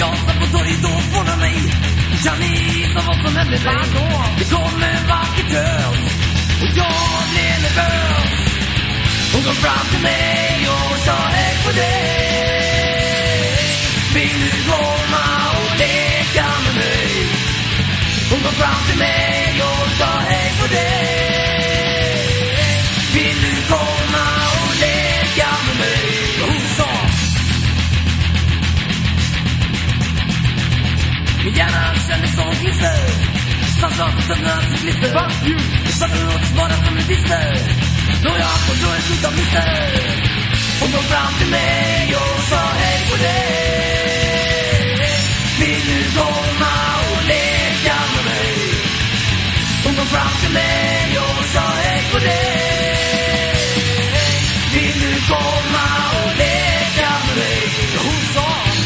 Jag sa på torget och frågade mig: kan ni gissa vad som hände dig? Det kom en vacker tös och jag blev nervös. Hon kom fram till mig och sa: hej på dig, vill du komma och leka med mig? Hon kom fram till mig och sa: hej på dig, vill du komma och leka med mig? Och hon sa: min hjärna kändes som klister. Stansrakt öppnade sitt klister. Fuck you! Jag satt och låt svara som en dister. Då jag på dörren ut av mister. Hon kom fram till mig och sa: hej på dig, vill du komma och leka med mig? Hon kom fram till mig och sa: hej på dig, vill du komma och leka med mig? Och hon sa: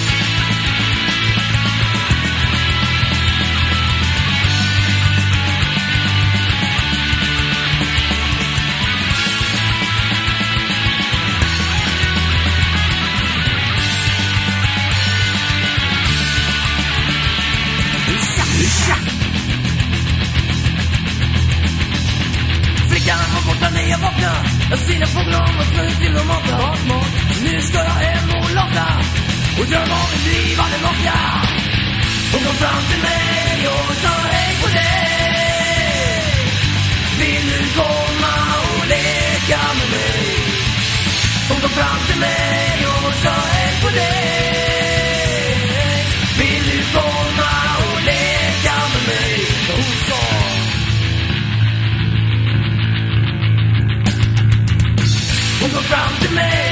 flickan var borta när jag vaknade. Jag ser en fågel om och flög till och mata. Nu ska jag hem och laga och drömma om en blivande maka. Hon kom fram till mig och sa: hej på dig, vill du komma och leka med mig? Hon kom fram till mig och sa: hej på dig, vill du komma och leka med mig? Och hon sa: hon kom fram till mig